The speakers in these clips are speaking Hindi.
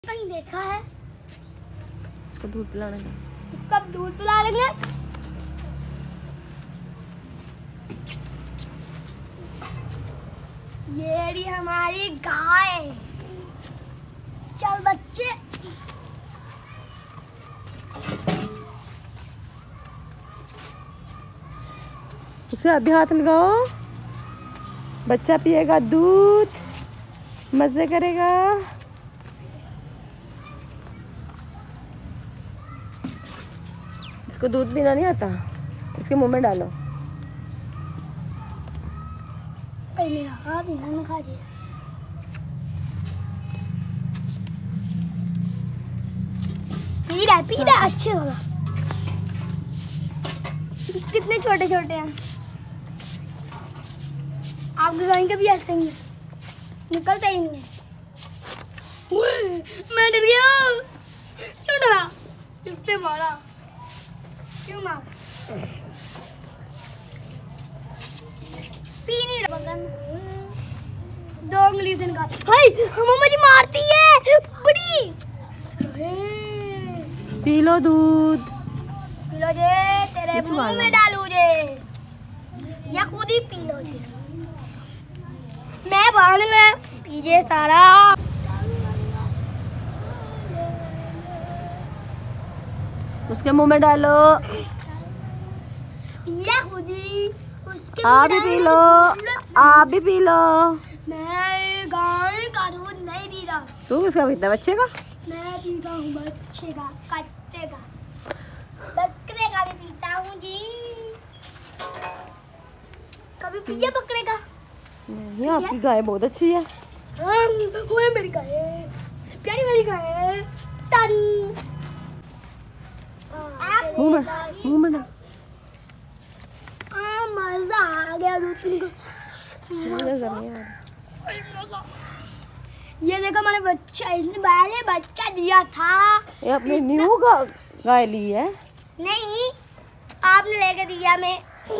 कहीं देखा है? इसको दूध पिलाने का। इसको अब दूध पिला लेंगे। ये रही हमारी गाय। चल बच्चे। उसे अभी हाथ लगाओ। बच्चा पिएगा दूध, मजे करेगा। इसको दूध पीना नहीं आता, इसके मुंह में डालो। मेरा हाथ इन्होंने खा दिया। पी रहा अच्छे होगा। कितने छोटे छोटे हैं। आपके गाय के भी ऐसे ही निकलते ही नहीं है। मैं डर गया। क्यों डरा? इस पे मारा। क्यों मारा? पी नहीं रहा। दो उंगली से निकाल। हाय, मम्मा जी मारती है बड़ी। पी लो दूध। पी लो जे, तेरे मुंह में डालू जे, या खुद ही पी लो जे। मैं बाहर में पीजे सारा। उसके मुंह में डालो। पीला खुद ही। उसके आप भी पी लो, आप भी पी लो। मैं गाय का दूध नहीं पीता। तू किसका पीता है? बच्चे का? मैं पीता हूँ बच्चे का, कट्टे का, बकरे का भी पीता हूँ जी। कभी पिए बकरे का? नहीं, आपकी गाय बहुत अच्छी है। वो है मेरी गाय, प्यारी वाली गाय। टन। मुंह में डाल। मजा आ गया दूध पीने को। ये देखो मैंने बच्चा, इसने पहले बच्चा दिया था। ये अपने न्यू गाय ली है? नहीं, आपने लेके दिया। मैं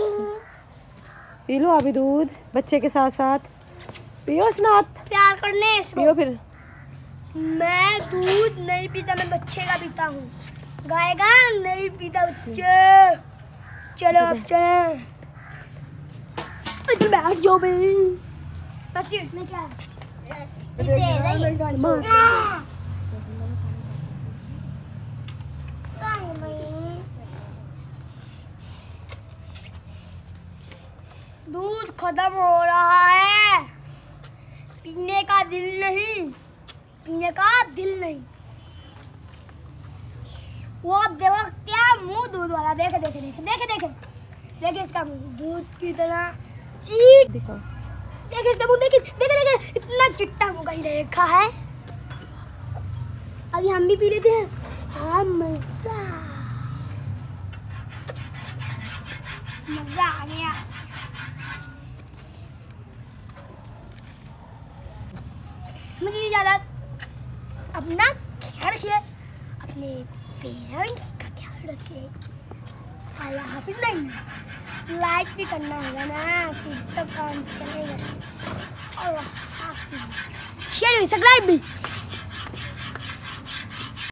पी लो अभी दूध बच्चे के साथ साथ। पियो स्नात। प्यार करने इसको। पियो फिर। मैं दूध नहीं पीता, मैं बच्चे का पीता हूँ। गाय का नहीं पीता बच्चे। चलो अब चले। इधर बैठ जाओ भाई। बस इसमें क्या है? दूध खत्म हो रहा है। पीने का दिल नहीं, पीने का दिल नहीं। वो अब देखो क्या मुंह दूध वाला। देखे देखे देखे देखे देखे देखे इसका मुंह दूध की तरह चीट। देखे इसका मुंह, देखे देखे देखे इतना चिट्टा मुंह कहीं देखा है? अभी हम भी पी लेते हैं। हाँ मजा मजा आ गया। मुझे ज्यादा अपना ख्याल रखिए, अपने पेरेंट्स का ख्याल रखिए। अल्लाह हाफिज। नहीं, लाइक भी करना होगा ना, फिर तो काम चलेगा। अल्लाह हाफिज। शेयर भी, सब्सक्राइब भी।